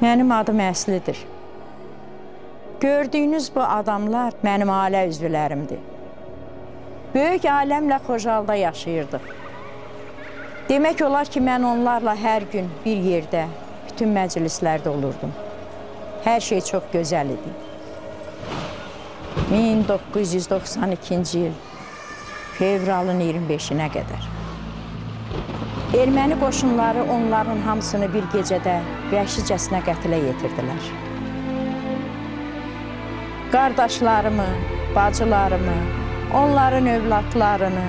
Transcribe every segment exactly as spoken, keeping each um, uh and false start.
Mənim adım Əslidir. Gördüyünüz bu adamlar mənim ailə üzvlərimdir. Böyük ailəmlə Xocalıda yaşayırdıq. Demək olar ki, mən onlarla hər gün bir yerdə, bütün məclislərdə olurdum. Hər şey çox gözəl idi. min doqquz yüz doxsan ikinci il fevralın iyirmi beşinə qədər. Erməni qoşunları onların hamısını bir gecədə vəhşicəsinə qətlə yetirdilər. Qardaşlarımı, bacılarımı, onların övladlarını,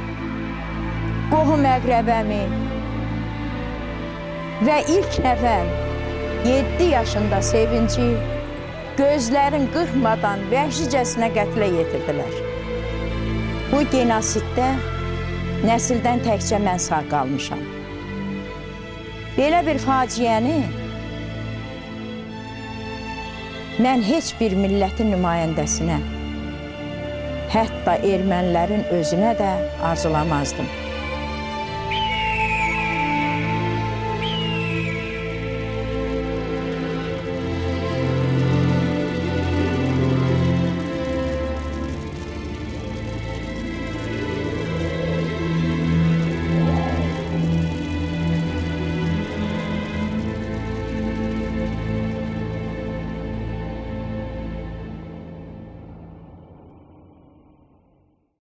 qohum əqrəbəmi və ilk nəfər yeddi yaşında Sevinci gözlərin qırpmadan vəhşicəsinə qətlə yetirdilər. Bu genosiddə nəsildən təkcə mən sağ qalmışam. Belə bir faciəni mən heç bir millətin nümayəndəsinə, hətta ermənilərin özünə də arzulamazdım.